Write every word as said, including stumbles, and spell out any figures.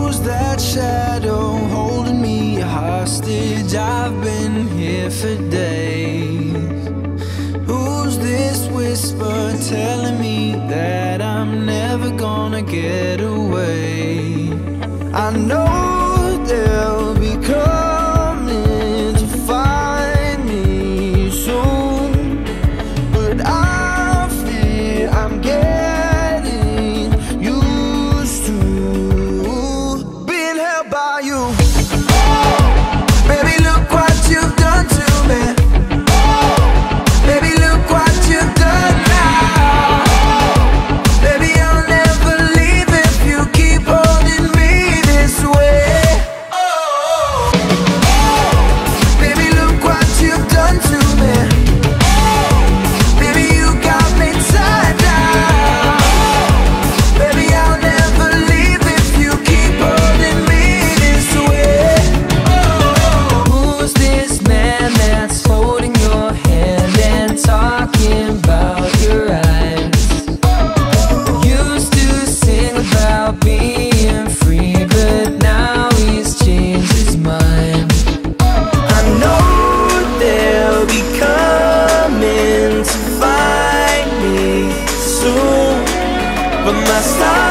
Who's that shadow holding me hostage? I've been here for days. Who's this whisper telling me that I'm never gonna get away? I know they'll be coming to find me soon, but I fear I'm getting used to being held by you. Baby, look what you've done to me. Baby, look what you've done now. Baby, I'll never leave if you keep holding me this way. Oh, baby, look what you've done to me. Baby, you got me tied down. Baby, I'll never leave if you keep holding me this way. Oh, who's this man that's holding your hand and talking about your eyes? Used to sing about being free, but now he's changed his mind. I know they'll be coming to find me soon, but my star